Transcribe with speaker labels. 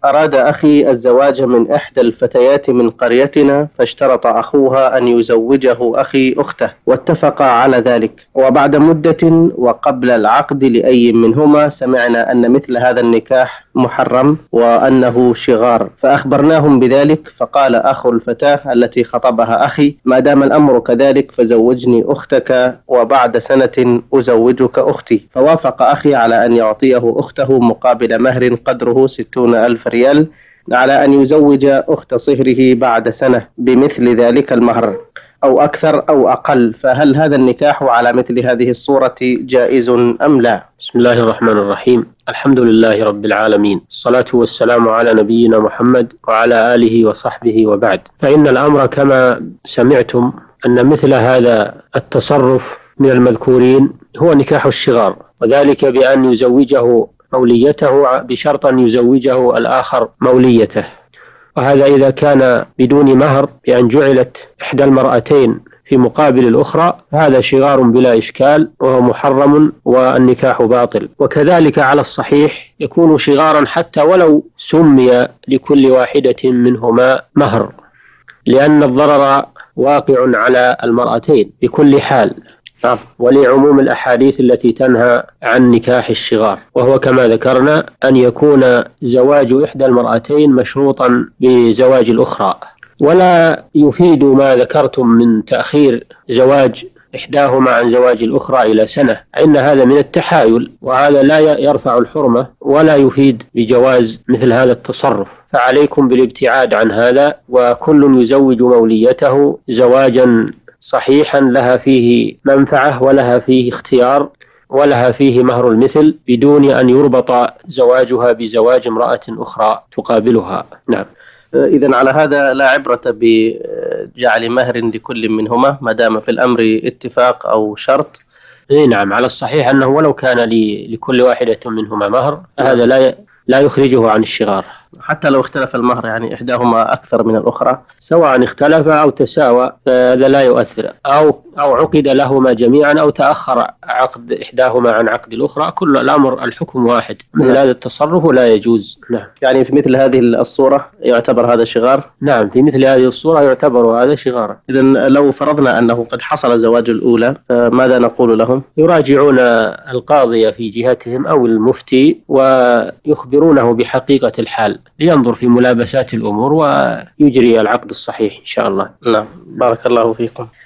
Speaker 1: أراد أخي الزواج من إحدى الفتيات من قريتنا، فاشترط أخوها أن يزوجه أخي أخته، واتفقا على ذلك. وبعد مدة وقبل العقد لأي منهما سمعنا أن مثل هذا النكاح محرم وأنه شغار، فأخبرناهم بذلك. فقال أخو الفتاة التي خطبها أخي: ما دام الأمر كذلك فزوجني أختك، وبعد سنة أزوجك أختي. فوافق أخي على أن يعطيه أخته مقابل مهر قدره 60,000 ريال، على أن يزوج أخت صهره بعد سنة بمثل ذلك المهر، أو أكثر أو أقل. فهل هذا النكاح على مثل هذه الصورة جائز أم لا؟
Speaker 2: بسم الله الرحمن الرحيم. الحمد لله رب العالمين، الصلاة والسلام على نبينا محمد وعلى آله وصحبه، وبعد. فإن الأمر كما سمعتم أن مثل هذا التصرف من المذكورين هو نكاح الشغار، وذلك بأن يزوجه موليته بشرط أن يزوجه الآخر موليته. وهذا إذا كان بدون مهر، بأن جعلت إحدى المرأتين في مقابل الأخرى، هذا شغار بلا إشكال وهو محرم والنكاح باطل. وكذلك على الصحيح يكون شغارا حتى ولو سمي لكل واحدة منهما مهر، لأن الضرر واقع على المرأتين بكل حال، ولعموم الأحاديث التي تنهى عن نكاح الشغار، وهو كما ذكرنا أن يكون زواج إحدى المرأتين مشروطا بزواج الأخرى. ولا يفيد ما ذكرتم من تأخير زواج إحداهما عن زواج الأخرى إلى سنة، إن هذا من التحايل، وهذا لا يرفع الحرمة ولا يفيد بجواز مثل هذا التصرف. فعليكم بالابتعاد عن هذا، وكل يزوج موليته زواجا صحيحا لها فيه منفعة ولها فيه اختيار ولها فيه مهر المثل، بدون أن يربط زواجها بزواج امرأة أخرى تقابلها. نعم.
Speaker 1: إذن على هذا لا عبرة بجعل مهر لكل منهما ما دام في الأمر اتفاق أو شرط.
Speaker 2: نعم، على الصحيح أنه ولو كان لكل واحدة منهما مهر، هذا لا يخرجه عن الشغار،
Speaker 1: حتى لو اختلف المهر، يعني إحداهما أكثر من الأخرى،
Speaker 2: سواء اختلف أو تساوى، فهذا لا يؤثر، أو عقد لهما جميعا أو تأخر عقد إحداهما عن عقد الأخرى، كل الأمر الحكم واحد. مثل هذا التصرف لا يجوز. نعم.
Speaker 1: يعني في مثل هذه الصورة يعتبر هذا شغار؟
Speaker 2: نعم، في مثل هذه الصورة يعتبر هذا شغارا.
Speaker 1: إذن لو فرضنا أنه قد حصل زواج الأولى، ماذا نقول لهم؟
Speaker 2: يراجعون القاضي في جهتهم أو المفتي ويخبرونه بحقيقة الحال، لينظر في ملابسات الأمور ويجري العقد الصحيح إن شاء الله.
Speaker 1: نعم، بارك الله فيكم.